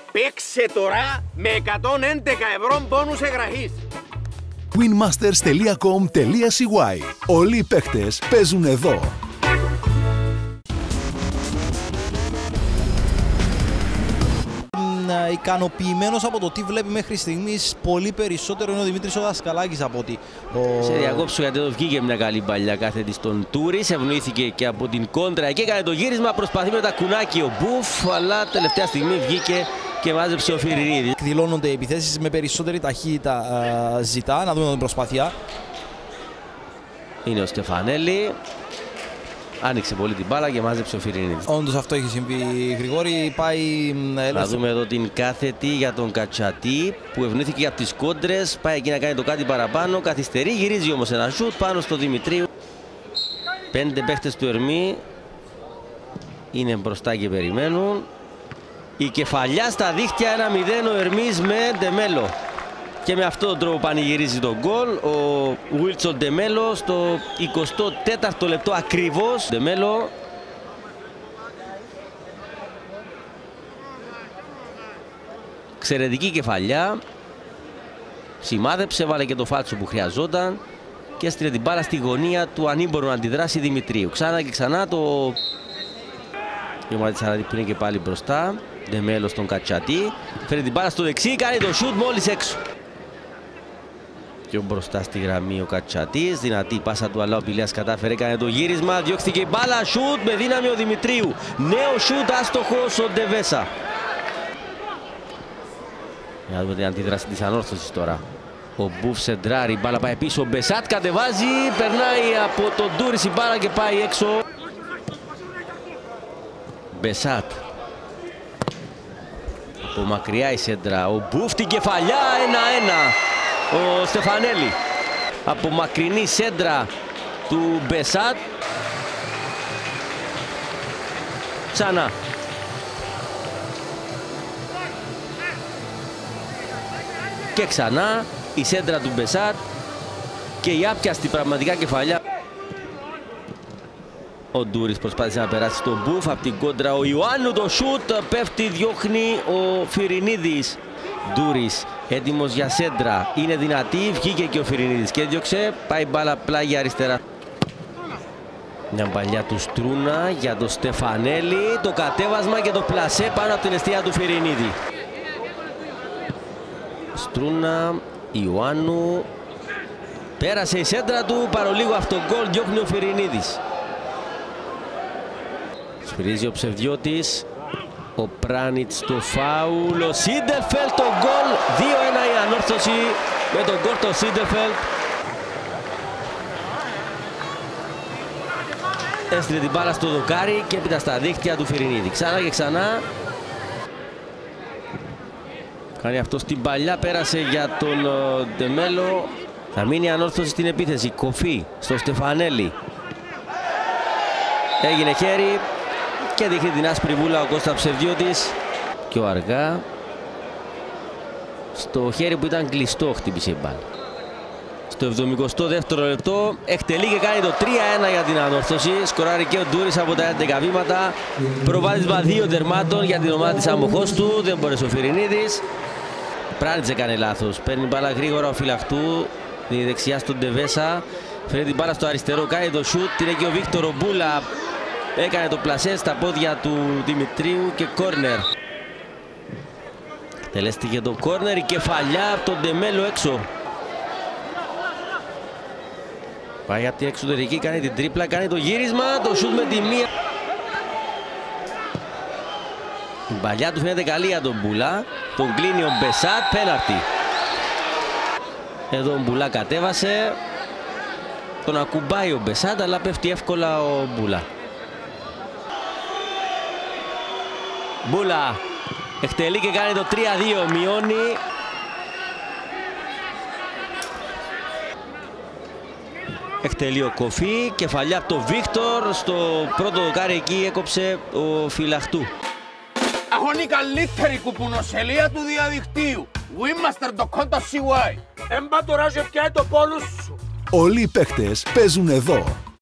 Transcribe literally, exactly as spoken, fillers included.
Παίξε τώρα με εκατόν έντεκα ευρώ μπόνους εγγραφής. winmasters τελεία com τελεία c y. Όλοι οι παίχτες παίζουν εδώ. Ικανοποιημένος από το τι βλέπει μέχρι στιγμής, πολύ περισσότερο είναι ο Δημήτρης ο Δασκαλάκης από ότι ο... Σε διακόψω γιατί εδώ βγήκε μια καλή παλιά κάθετη στον Τούρις, ευνοήθηκε και από την κόντρα και έκανε το γύρισμα, προσπαθεί με τα κουνάκι ο Μπουφ, αλλά τελευταία στιγμή βγήκε και μάζεψε ο Φιρινίδης. Εκδηλώνονται επιθέσεις με περισσότερη ταχύτητα, α, ζητά, να δούμε την προσπάθεια. Είναι ο Στεφανέλη. Άνοιξε πολύ την μπάλα και μάζεψε ο Φιρινίδης. Όντως αυτό έχει συμβεί, Γρηγόρη. Πάει... Να δούμε εδώ την κάθετη για τον Κατσατή που ευνοήθηκε από τις κόντρες. Πάει εκεί να κάνει το κάτι παραπάνω. Καθυστερεί, γυρίζει όμως ένα σουτ πάνω στο Δημητρίου. Πέντε παίχτες του Ερμή είναι μπροστά και περιμένουν. Η κεφαλιά στα δίχτυα, ένα μηδέν ο Ερμής με Ντεμέλο. Και με αυτόν τον τρόπο πανηγυρίζει τον γκολ ο Βίλσον Ντεμέλο στο εικοστό τέταρτο λεπτό ακριβώς. Ντεμέλο. Εξαιρετική κεφαλιά. Σημάδεψε, βάλε και το φάτσο που χρειαζόταν και έστειλε την μπάλα στη γωνία του ανήμπορου να αντιδράσει Δημητρίου. Ξανά και ξανά το... Η ομάδα της Αραδί που είναι και πάλι μπροστά. Ντεμέλο στον Κατσατή. Φέρει την μπάλα στο δεξί, κάνει το σουτ μόλις έξω. Πιο μπροστά στη γραμμή ο Κατσατής, δυνατή πάσα του, αλλά ο Πηλέας κατάφερε, έκανε το γύρισμα, διώχθηκε η μπάλα, σουτ με δύναμη ο Δημητρίου. Νέο σουτ, άστοχος ο Ντεβέσα. Για να δούμε την αντίδραση της ανόρθωσης τώρα. Ο Μπουφ σεντράρει, η μπάλα πάει πίσω, ο Μπεσάτ κατεβάζει, περνάει από τον Τούρις η μπάλα και πάει έξω. Μπεσάτ. Από μακριά η σέντρα, ο Μπουφ την κεφαλιά, ένα ένα. Ο Στεφανέλη από μακρινή σέντρα του Μπεσάτ. Ξανά. Και ξανά η σέντρα του Μπεσάτ και η άπιαστη πραγματικά κεφαλιά. Ο Ντούρις προσπάθησε να περάσει στον Μπουφ από την κόντρα. Ο Ιωάννου το σούτ πέφτει, διώχνει ο Φιρινίδης. Ντούρις έτοιμος για σέντρα, είναι δυνατή, βγήκε και ο Φιρινίδης και έδιωξε, πάει μπάλα πλάγια αριστερά. Μια παλιά του Στρούνα για τον Στεφανέλη, το κατέβασμα και το πλασέ πάνω από την εστία του Φιρινίδη. Στρούνα, Ιωάννου, πέρασε η σέντρα του, παρολίγο αυτό γκολ, διώχνει ο Φιρινίδης. Σφυρίζει ο Ψευδιώτης. Ο Πράνιτς το φάουλ, ο Σίντεφελτ το γκολ, δύο ένα η ανόρθωση με τον γκολ το Σίντεφελτ. Έστειλε την μπάλα στο δοκάρι και έπειτα στα δίχτυα του Φιρινίδη. Ξανά και ξανά. Κάνει αυτό στην παλιά, πέρασε για τον Ντεμέλο. Θα μείνει η ανόρθωση στην επίθεση. Κοφή στο Στεφανέλη. Έγινε χέρι. Και δείχνει την άσπρη βούλα ο Κώστα Ψευδιώτης. Πιο αργά. Στο χέρι που ήταν κλειστό χτύπησε η μπάλα. Στο εβδομηκοστό δεύτερο λεπτό εκτελεί και κάνει το τρία ένα για την ανόρθωση. Σκοράρει και ο Ντούρις από τα έντεκα βήματα. Προβάδισμα δύο τερμάτων για την ομάδα της αμοχώς του. Δεν μπορέσει ο Φιρινίδης. Πράνιτς έκανε λάθος. Παίρνει μπάλα γρήγορα ο Φυλαχτού. Την δεξιά στον Ντεβέσα. Φέρνει την μπάλα στο αριστερό. Κάνει το σουτ. Είναι και ο Βίκτορο Μπούλα. Έκανε το πλασέ στα πόδια του Δημητρίου και κόρνερ. Τελέστηκε το κόρνερ, η κεφαλιά από τον Ντεμέλο έξω. Πάει από την εξωτερική, κάνει την τρίπλα, κάνει το γύρισμα, το σουτ με τη μία. Η παλιά του φαίνεται καλή για τον Μπουλά. Τον κλείνει ο Μπεσάτ, πέναρτη. Εδώ ο Μπουλά κατέβασε. Τον ακουμπάει ο Μπεσάτ, αλλά πέφτει εύκολα ο Μπουλά. Μπούλα εκτελεί και κάνει το τρία δύο, μειώνει. Εκτελεί ο Κοφή, κεφαλιά από το Βίκτορ, στο πρώτο δοκάρι εκεί έκοψε ο Φυλαχτού. Έχουν η καλύτερη κουπουνοσελεία του διαδικτύου. winmaster τελεία com τελεία c y. Έμπα τώρα και πιάει το πόλους σου. Όλοι οι παίχτες παίζουν εδώ.